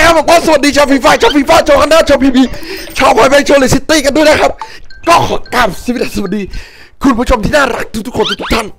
ครับผมก็สวัสดีชาวฟีฟ่าชาวกันนะชาวพีชาวพอยแบงค์ชาวเลสซิตี้กันด้วยนะครับก็ขอกราบสวัสดีคุณผู้ชมที่น่ารักทุกคนทุกท่าน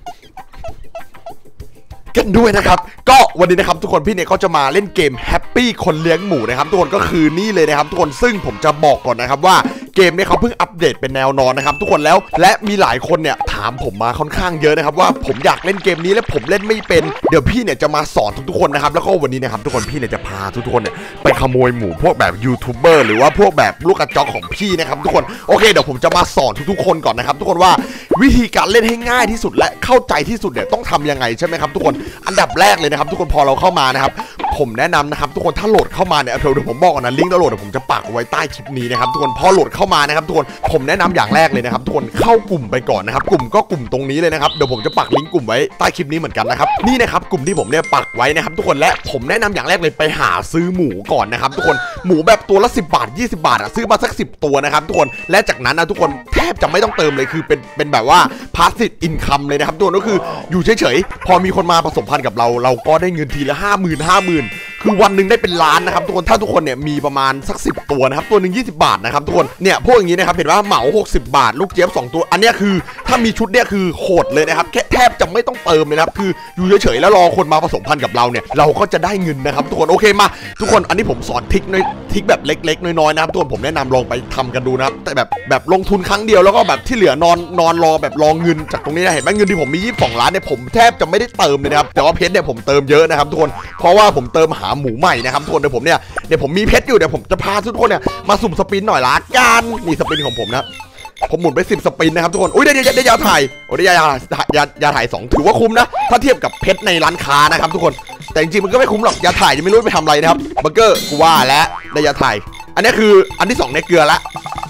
กันด้วยนะครับก็วันนี้นะครับทุกคนพี่เนี่ยก็จะมาเล่นเกมแฮปปี้คนเลี้ยงหมูนะครับทุกคนก็คือนี่เลยนะครับทุกคนซึ่งผมจะบอกก่อนนะครับว่าเกมเนี่ยเขาเพิ่งอัปเดตเป็นแนวนอนนะครับทุกคนแล้วและมีหลายคนเนี่ยถามผมมาค่อนข้างเยอะนะครับว่าผมอยากเล่นเกมนี้และผมเล่นไม่เป็นเดี๋ยวพี่เนี่ยจะมาสอนทุกคนนะครับแล้วก็วันนี้นะครับทุกคนพี่เนี่ยจะพาทุกคนเนี่ยไปขโมยหมูพวกแบบยูทูบเบอร์หรือว่าพวกแบบลูกกระจอกของพี่นะครับทุกคนโอเคเดี๋ยวผมจะมาสอนทุกคนก่อนนะครับทุกคนว่าวิธีการเล่นให้ง่ายที่สุดและเข้าใจที่สุดเนี่ยต้องทำยังไงใช่ไหมครับทุกคนอันดับแรกเลยนะครับทุกคนพอเราเข้ามานะครับผมแนะนำนะครับทุกคนถ้าโหลดเข้ามาเนี่ยเดี๋ยวผมบอกก่อนนะลิงก์ดาวน์โหลดผมจะปักไว้ใต้คลิปนี้นะครับทุกคนพอโหลดเข้ามานะครับทุกคนผมแนะนำอย่างแรกเลยนะครับทุกคนเข้ากลุ่มไปก่อนนะครับกลุ่มตรงนี้เลยนะครับเดี๋ยวผมจะปักลิงก์กลุ่มไว้ใต้คลิปนี้เหมือนกันนะครับนี่นะครับกลุ่มที่ผมเนี่ยปักไว้นะครับทุกคนและผมแนะนำอย่างแรกเลยไปหาซื้อหมูก่อนนะครับทุกคนหมูแบบตัวละ10 บาท20 บาทซื้อมาสัก10 ตัวนะครับทุกคนและจากนั้นนะทุกคนแทบจะไม่ต้องเติมเลยคือเป็นแบบว่าพาสซีฟอินคัมเลยนะครับทุกคนก็คืออยู่เฉยๆพอมีคนมาผสมพันธุ์กับเราก็ได้เงินทีละ50,000คือวันหนึ่งได้เป็นล้านนะครับทุกคนถ้าทุกคนเนี่ยมีประมาณสัก10 ตัวนะครับตัวหนึ่ง20 บาทนะครับทุกคนเนี่ยพวกอย่างนี้นะครับเห็นว่าเหมา60 บาทลูกเจี๊ยบ2 ตัวอันนี้คือถ้ามีชุดเนี่ยคือโหดเลยนะครับแทบจะไม่ต้องเติมเลยนะครับคืออยู่เฉยๆแล้วรอคนมาผสมพันธุ์กับเราเนี่ยเราก็จะได้เงินนะครับทุกคนโอเคมาทุกคนอันนี้ผมสอนทริคแบบเล็กๆน้อยๆนะครับทุกคนผมแนะนำลองไปทำกันดูนะครับแต่แบบลงทุนครั้งเดียวแล้วก็แบบที่เหลือนอนรอแบบรอเงินจากตรงนี้นะเห็นไหมเงินที่ผมมี22 ล้านเนี่ยผมแทบจะไม่ได้เติมเลยนะครับแต่ว่าเพชรเนี่ยผมเติมเยอะนะครับทุกคนเพราะว่าผมเติมหาหมูใหม่นะครับทุกคนเดี๋ยวผมมีเพชรอยู่เดี๋ยวผมจะพาทุกคนเนี่ยมาสุ่มสปินหน่อยละกันนี่สปินของผมนะผมหมุนไป10 สปินนะครับทุกคนอุ้ยได้ยาถ่ายโอ้ได้ยาถ่าย2ถือว่าคุ้มนะถ้าเทียบกับเพชรในร้านค้านะครับทุกคนแต่จริงๆมันก็ไม่คุ้มหรอกยาถ่ายยังไม่รู้ไปทำอะไรนะครับเบอร์เกอร์กูว่าแล้วได้ยาถ่ายอันนี้คืออันที่2ในเกลือละ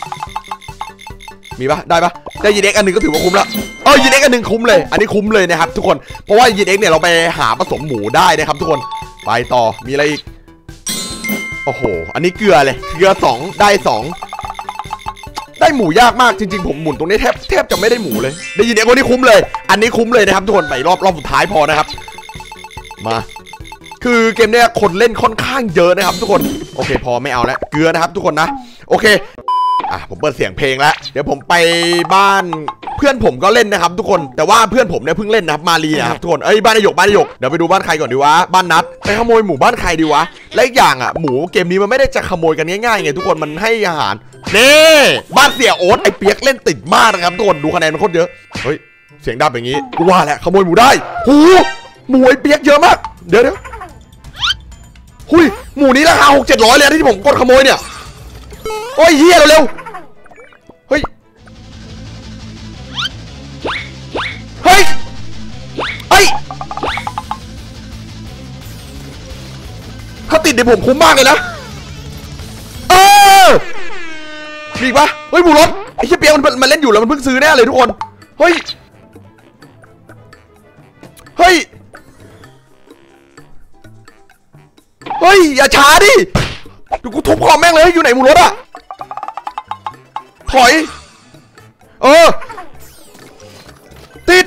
มีปะได้ปะได้ยีเด็กอันหนึ่งก็ถือว่าคุ้มแล้วยีเด็กอันหนึ่งคุ้มเลยอันนี้คุ้มเลยนะครับทุกคนเพราะว่ายีเด็กเนี่ยเราไปหาผสมหมูได้นะครับทุกคนไปต่อมีอะไรอีกโอ้โหอันนี้เกลือเลยเกลือ2ได้2ได้หมูยากมากจริงๆผมหมุนตรงนี้แทบจะไม่ได้หมูเลยได้ยีเด็กคนนี้คุ้มเลยอันนี้คุ้มเลยนะครับทุกคนไปรอบสุดท้ายพอนะครับมาคือเกมเนี้ยคนเล่นค่อนข้างเยอะนะครับทุกคนโอเคพอไม่เอาแล้วเกลือนะครับทุกคนนะโอเคผมเปิดเสียงเพลงแล้วเดี๋ยวผมไปบ้านเพื่อนผมก็เล่นนะครับทุกคนแต่ว่าเพื่อนผมเนี่ยเพิ่งเล่นนะครับมาลีนะครับทุกคนบ้านนายกเดี๋ยวไปดูบ้านใครก่อนดีวะบ้านนัดไปขโมยหมูบ้านใครดีวะและอีกอย่างหมูเกมนี้มันไม่ได้จะขโมยกันง่ายๆไงทุกคนมันให้อาหารนี่บ้านเสียโอ๊ตไอเปียกเล่นติดมากนะครับทุกคนดูคะแนนมันโคตรเยอะเฮ้ยเสียงดับอย่างงี้กูว่าแหละขโมยหมูได้หูหมูไอเปียกเยอะมากเดี๋ยวหุยหมูนี้ราคา600-700เลยที่ผมกดขโมยเนี่ยโอ้ยเฮียเร็วเฮ้ยถ้าติดเดี๋ยวผมคุ้มมากเลยนะมีปะเฮ้ยหมูรถไอ้เชี่ยเปียกมันเล่นอยู่แล้วมันเพิ่งซื้อแน่เลยทุกคนเฮ้ยอย่าช้าดิดูกูทุบคอแม่งเลยอยู่ไหนหมูรถอะถอยติด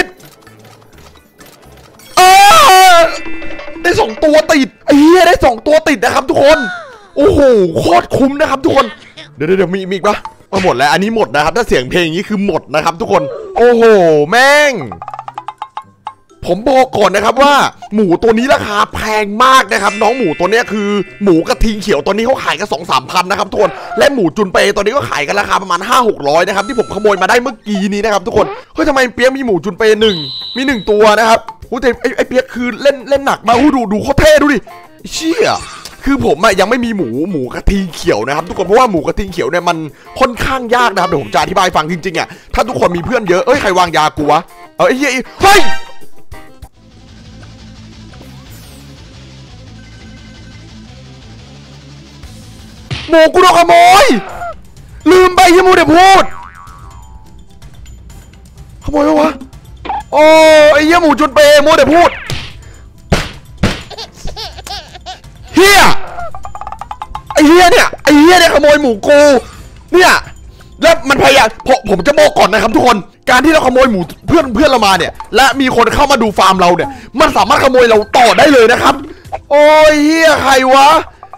ได้2 ตัวติดไอ้เหี้ยได้2 ตัวติดนะครับทุกคนโอ้โหโคตรคุ้มนะครับทุกคนเดี๋ยวมีอีกปะมาหมดแล้วอันนี้หมดนะครับถ้าเสียงเพลงนี้คือหมดนะครับทุกคนโอ้โหแม่งผมบอกก่อนนะครับว่าหมูตัวนี้ราคาแพงมากนะครับน้องหมูตัวนี้คือหมูกระทิงเขียวตัวนี้เขาขายกัน 2-3 พันนะครับทุกคนและหมูจุนเปย์ตัวนี้ก็ขายกันราคาประมาณ500-600นะครับที่ผมขโมยมาได้เมื่อกี้นี้นะครับทุกคนเฮ้ยทำไมเปี๊ยกมีหมูจุนเปย์มี1 ตัวนะครับแต่ไอ้เปี๊ยกคือเล่นหนักมาดูเขาเท่ดูดิเชี่ยคือผมยังไม่มีหมูกระทิงเขียวนะครับทุกคนเพราะว่าหมูกระทิงเขียวเนี่ยมันค่อนข้างยากนะครับเดี๋ยวผมจะอธิบายฟังจริงๆถ้าทุกคนมีเพื่อนเยอะใครวางยากูวะเฮ้ยหมูกูโดนขโมยลืมไปที่มูเดี๋ยวพูดขโมยปะวะโอ้ไอ้เหี้ยหมูจุนเปย์มูเดี๋ยวพูดเฮียไอ้เฮียเนี่ยขโมยหมูกูเนี่ยแล้วมันพยายามผมจะบอกก่อนนะครับทุกคนการที่เราขโมยหมูเพื่อนเรามาเนี่ยและมีคนเข้ามาดูฟาร์มเราเนี่ยมันสามารถขโมยเราต่อได้เลยนะครับโอ้ยเฮียใครวะ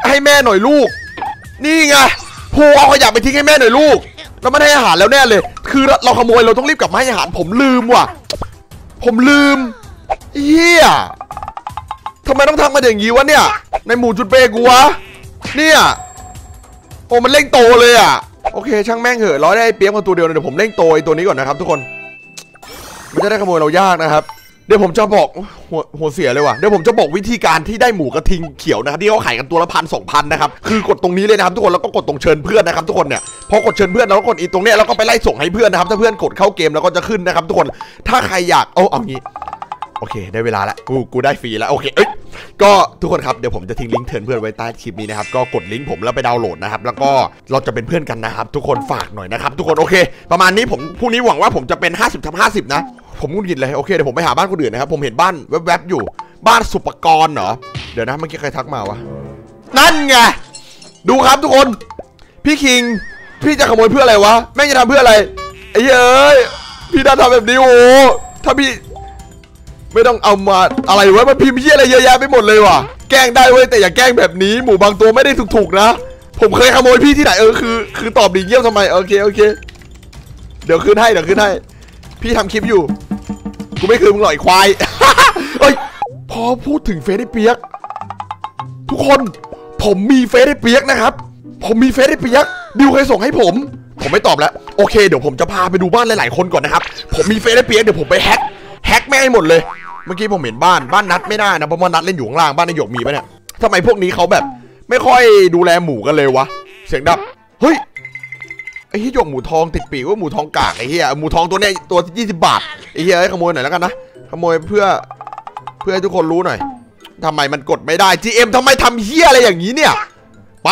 ให้แม่หน่อยลูกนี่ไงพูเอาขยะไปทิ้งให้แม่หน่อยลูกแล้วไม่ให้อาหารแล้วแน่เลยคือเราขโมยเราต้องรีบกลับมาให้อาหารผมลืมว่ะผมลืมเฮียทำไมต้องทำมาอย่างนี้วะเนี่ยในหมู่จุดเบกูวะเนี่ยโอ้มันเร่งโตเลยอ่ะโอเคช่างแม่งเหอะร้อยได้เปี๊ยกมาตัวเดียวเดี๋ยวผมเร่งโตไอตัวนี้ก่อนนะครับทุกคนมันจะได้ขโมยเรายากนะครับเดี๋ยวผมจะบอกหัวเสียเลยว่ะเดี๋ยวผมจะบอกวิธีการที่ได้หมูกระทิงเขียวนะครับที่เขาขายกันตัวละ1,000-2,000นะครับคือกดตรงนี้เลยนะครับทุกคนแล้วก็กดตรงเชิญเพื่อนนะครับทุกคนเนี่ยพอกดเชิญเพื่อนแล้วก็กดอีตรงเนี้ยแล้วก็ไปไล่ส่งให้เพื่อนนะครับถ้าเพื่อนกดเข้าเกมแล้วก็จะขึ้นนะครับทุกคนถ้าใครอยากเอางี้โอเคได้เวลาแล้วกูได้ฟรีแล้วโอเคก็ทุกคนครับเดี๋ยวผมจะทิ้งลิงก์เชิญเพื่อนไว้ใต้คลิปนี้นะครับก็กดลิงก์ผมแล้วไปดาวน์โหลดนะครับแล้วก็เราจะเป็นเพื่อนกันนะครับทุกคนฝากหน่อยนะครับทุกคนโอเคประมาณนี้ผมพรุ่งนี้หวังว่าผมจะเป็น50/50นะผมงุนงิดเลยโอเคเดี๋ยวผมไปหาบ้านคนอื่นนะครับผมเห็นบ้านแวบๆอยู่บ้านสุปกรณ์เหรอเดี๋ยวนะเมื่อกี้ใครทักมาวะนั่นไงดูครับทุกคนพี่คิงพี่จะขโมยเพื่ออะไรวะแม่งจะทำเพื่ออะไรไอ้เอ้ยพี่น่าทำแบบนี้โอ้ถ้าพี่ไม่ต้องเอามาอะไรวะมันพิมพ์เหี้ยอะไรเยอะแยะไปหมดเลยว่ะแกล้งได้เว้ยแต่อย่าแกล้งแบบนี้หมูบางตัวไม่ได้ถูกๆนะผมเคยขโมยพี่ที่ไหนคือตอบดีเยี่ยมทำไมโอเคเดี๋ยวคืนให้พี่ทำคลิปอยู่กูไม่คืนมึงหรอกไอ้ควาย เอ้ยพอพูดถึงเฟซไอ้เปียกทุกคนผมมีเฟซไอ้เปียกนะครับผมมีเฟซไอ้เปียกดิวเคยส่งให้ผมไม่ตอบแล้วโอเคเดี๋ยวผมจะพาไปดูบ้านหลายๆคนก่อนนะครับผมมีเฟซไอ้เปียกเดี๋ยวผมไปแฮกแม่งให้หมดเลยเมื่อกี้ผมเห็นบ้านนัดไม่ได้นะเพราะว่านัดเล่นอยู่ข้างล่างบ้านนายหยกมีปะเนี่ยทำไมพวกนี้เขาแบบไม่ค่อยดูแลหมูกันเลยวะเสียงดับเฮ้ยไอ้ที่หยกหมูทองติดปีกว่าหมูทองกากไอ้เหี้ยหมูทองตัวเนี้ยตัว20 บาทไอ้เหี้ยขโมยหน่อยแล้วกันนะขโมยเพื่อให้ทุกคนรู้หน่อยทำไมมันกดไม่ได้ GM ทำไมทำเหี้ยอะไรอย่างนี้เนี่ยไป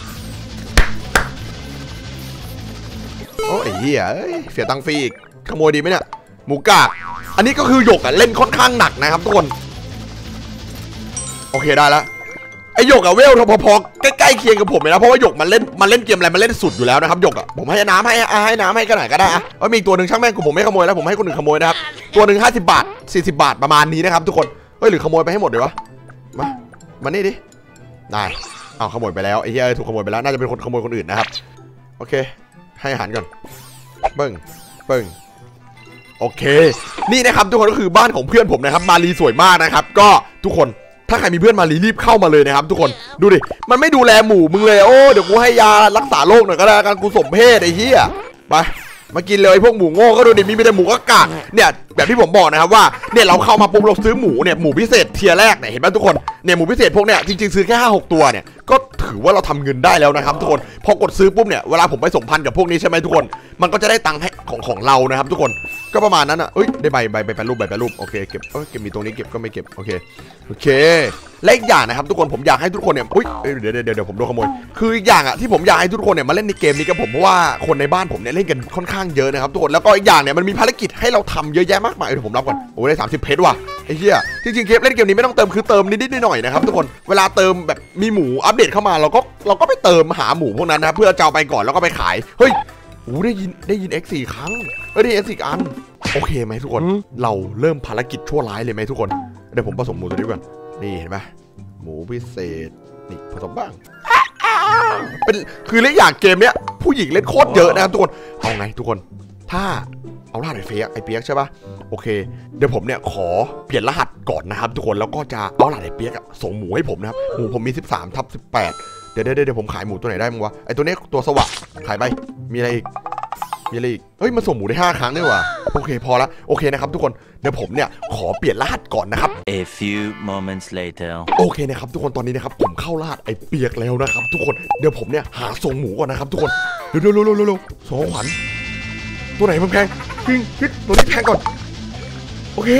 โอ้ไอ้เหี้ยเสียตังค์ฟรีอีกขโมยดีไหมเนี่ยหมูกากอันนี้ก็คือหยกเล่นค่อนข้างหนักนะครับทุกคนโอเคได้แล้วไอหยกเวลพอใกล้ๆเคียงกับผมเลยนะเพราะว่าหยกมันเล่นเกมอะไรมันเล่นสุดอยู่แล้วนะครับหยกผมให้น้ำให้กันหน่อยก็ได้มีตัวหนึ่งช่างแม่งผมไม่ขโมยแล้วผมให้คนอื่นขโมยนะครับตัวหนึ่ง50 บาท40 บาทประมาณนี้นะครับทุกคนหรือขโมยไปให้หมดเลยวะมานี่ดิได้เอาขโมยไปแล้วไอ้เหี้ยถูกขโมยไปแล้วน่าจะเป็นคนขโมยคนอื่นนะครับโอเคให้อาหารก่อนเบิ้งโอเคนี่นะครับทุกคนก็คือบ้านของเพื่อนผมนะครับมารีสวยมากนะครับก็ทุกคนถ้าใครมีเพื่อนมารีรีบเข้ามาเลยนะครับทุกคนดูดิมันไม่ดูแลหมูมึงเลยโอ้เดี๋ยวกูให้ยารักษาโรคหน่อยก็ได้กันกูสมเพศไอ้เหี้ยไปมากินเลยพวกหมูโง่ก็ดูดิมีแต่หมูก็กากเนี่ยแบบที่ผมบอกนะครับว่าเนี่ยเราเข้ามาปุ๊บเราซื้อหมูเนี่ยหมูพิเศษเทียร์แรกเนี่ยเห็นไหมทุกคนเนี่ยหมูพิเศษพวกเนี่ยจริงๆซื้อแค่5-6 ตัวเนี่ยก็ถือว่าเราทำเงินได้แล้วนะครับทุกคนพอกดซื้อปุ๊บเนี่ยเวลาผมไปสมพันธ์กับพวกนี้ใช่ไหมทุกคนมันก็จะได้ตังค์ให้ของเรานะครับทุกคนก็ประมาณนั้นอ่ะได้ใบแปรรูปโอเคเก็บมีตรงนี้เก็บก็ไม่เก็บโอเคและอีกอย่างนะครับทุกคนผมอยากให้ทุกคนเนี่ยเดี๋ยวผมโดนขโมยคืออีกอย่างอ่ะที่ผมอยากให้ทุกคนเนี่ยมาเล่นในเกมนี้กับผมเพราะว่าคนในบ้านผมเนี่ยเล่นกันค่อนข้างเยอะนะครับทุกคนแล้วก็อีกอย่างเนี่ยมันมีภารกิจให้เราทำเยอะแยะมากมายเดี๋ยวผมรับก่อนได้30 เพชรว่ะไอ้เหี้ยจริงๆเล่นเกมนี้ไม่ต้องเติมคือเติมนิดๆหน่อยๆนะครับทุกคนเวลาเติมแบบมีหมูอัปเดตเข้ามาเราก็ไปเติมหาหมูพวกนั้นนะครับเพื่อจะเอาไปก่อนแล้วก็ไปขายเฮ้ยได้ยิน X 4 ครั้งได้ X 4 อันโอเคไหมทุกคนเราเริ่มภารกิจชั่วร้ายเลยไหมทุกคนเดี๋ยวผมผสมหมูตัวนี้ก่อนนี่เห็นไหมหมูพิเศษนี่ผสมบ้างเป็นคือเล่นอย่างเกมเนี้ยผู้หญิงเล่นโคตรเยอะนะครับทุกคนเอาไงทุกคนถ้าเอารหัสไอ้เปียกใช่ปะโอเคเดี๋ยวผมเนี่ยขอเปลี่ยนรหัสก่อนนะครับทุกคนแล้วก็จะเอารหัสไอ้เปียกส่งหมูให้ผมนะครับหมูผมมี13/18เดี๋ยวผมขายหมูตัวไหนได้มั้งวะไอตัวนี้ตัวสวะขายไปมีอะไรอีกเฮ้ยมันส่งหมูได้5 ครั้งด้วยว่ะโอเคพอละโอเคนะครับทุกคนเดี๋ยวผมเนี่ยขอเปลี่ยนรหัสก่อนนะครับ A few moments later โอเคนะครับทุกคนตอนนี้นะครับผมเข้ารหัสไอ้เปียกแล้วนะครับทุกคนเดี๋ยวผมเนี่ยหาส่งหมูก่อนนะครับทุกคนเร็วส่งขวัญตัวไหนแพงคิดตัวนี้แพงก่อนโอเค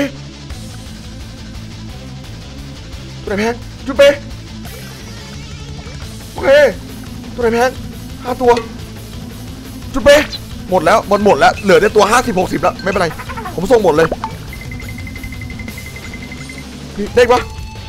ตัวไหนแพงจุดเป้โอเคตัวไหนแพง5 ตัวจุดเป้หมดแล้วเหลือได้ตัว50-60แล้วไม่เป็นไรผมส่งหมดเลยนี่ได้ปะ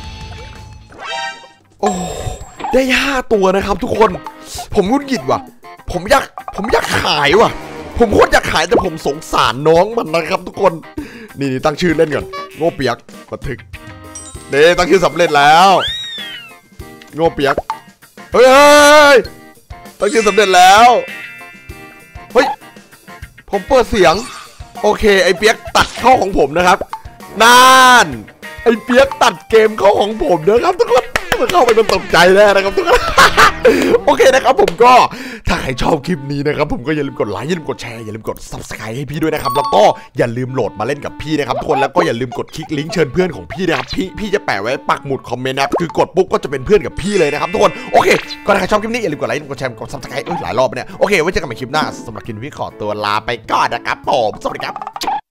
โอ้ได้5 ตัวนะครับทุกคนผมงุนงิดว่ะผมอยากขายว่ะผมโคตรอยากขายแต่ผมสงสารน้องมันนะครับทุกคนนี่ตั้งชื่อเล่นก่อนโง่เปียกบันทึกตั้งชื่อสำเร็จแล้วโง่เปียกเฮ้ยตั้งชื่อสำเร็จแล้วเฮ้ยผมเปิดเสียงโอเคไอ้เปียกตัดเข้าของผมนะครับนั่นไอ้เปียกตัดเกมเข้าของผมนะครับทุกคนมันเข้าไปมันตกใจแน่นะครับทุกคน โอเคนะครับผมก็ถ้าใครชอบคลิปนี้นะครับผมก็อย่าลืมกดไลค์อย่าลืมกดแชร์อย่าลืมกด Subscribe ให้พี่ด้วยนะครับแล้วก็อย่าลืมโหลดมาเล่นกับพี่นะครับทุกคนแล้วก็อย่าลืมกดคลิกลิงก์เชิญเพื่อนของพี่นะครับพี่จะแปะไว้ปักหมุดคอมเมนต์นะครับคือกดปุ๊บก็จะเป็นเพื่อนกับพี่เลยนะครับทุกคนโอเคก็ถ้าใครชอบคลิปนี้อย่าลืมกดไลค์กดแชร์กด Subscribe หลายรอบเนี่ยโอเคไว้เจอกันใหม่คลิปหน้าสำหรับคลิปนี้พี่ขอตัวลาไปก่อนนะครับผมสวัสดีครับ